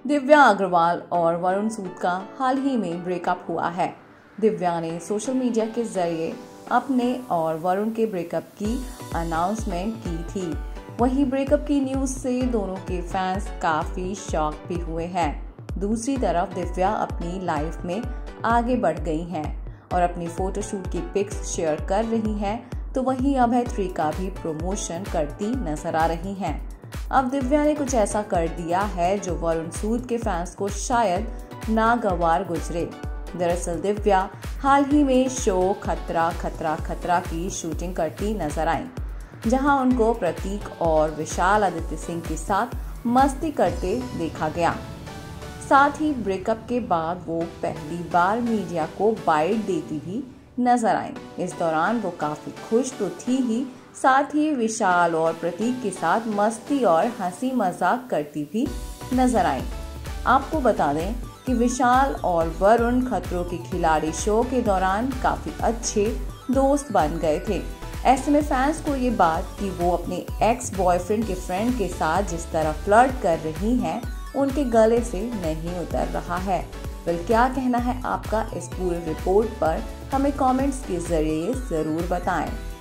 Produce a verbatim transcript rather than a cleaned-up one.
दिव्या अग्रवाल और वरुण सूद का हाल ही में ब्रेकअप हुआ है। दिव्या ने सोशल मीडिया के जरिए अपने और वरुण के ब्रेकअप की अनाउंसमेंट की थी। वहीं ब्रेकअप की न्यूज से दोनों के फैंस काफी शॉक भी हुए हैं। दूसरी तरफ दिव्या अपनी लाइफ में आगे बढ़ गई हैं और अपनी फोटोशूट की पिक्स शेयर कर रही हैं, तो वहीं अभय का भी प्रमोशन करती नजर आ रही हैं। अब दिव्या ने कुछ ऐसा कर दिया है जो वरुण सूद के फैंस को शायद नागवार गुजरे। दरअसल दिव्या हाल ही में शो खतरा खतरा खतरा की शूटिंग करती नजर आई, जहां उनको प्रतीक और विशाल आदित्य सिंह के साथ मस्ती करते देखा गया। साथ ही ब्रेकअप के बाद वो पहली बार मीडिया को बाइट देती भी नजर आई। इस दौरान वो काफी खुश तो थी ही, साथ ही विशाल और प्रतीक के साथ मस्ती और हंसी मजाक करती भी नजर आई। आपको बता दें कि विशाल और वरुण खतरों के खिलाड़ी शो के दौरान काफी अच्छे दोस्त बन गए थे। ऐसे में फैंस को ये बात कि वो अपने एक्स बॉयफ्रेंड के फ्रेंड के साथ जिस तरह फ्लर्ट कर रही हैं, उनके गले से नहीं उतर रहा है। फिर क्या कहना है आपका इस पूरे रिपोर्ट पर, हमें कमेंट्स के जरिए जरूर बताएं।